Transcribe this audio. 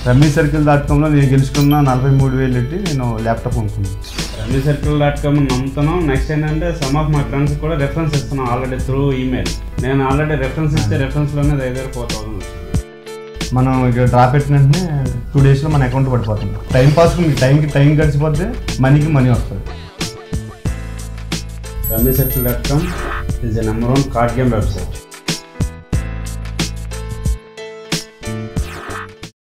rummycircle.comలో నేను గెలుచుకున్న 43,000 పెట్టి నేను ల్యాప్టాప్ కొనుక్కున్నాను. rummycircle.com నమ్ముతున్నాం. నెక్స్ట్ ఏంటంటే సమ్ ఆఫ్ మై ఫ్రెండ్స్ కూడా రెఫరెన్స్ ఇస్తున్నాం ఆల్రెడీ త్రూ ఈమెయిల్. నేను ఆల్రెడీ రెఫరెన్స్ ఇస్తే రెఫరెన్స్లోనే దగ్గర 4,000. మనం ఇక్కడ డ్రా పెట్టిన వెంటనే 2 daysలో మన అకౌంట్ పడిపోతుంది. టైం పాస్కి మీకు టైం గడిచిపోతే మనీకి మనీ వస్తుంది. rummycircle.com is the #1 card game website.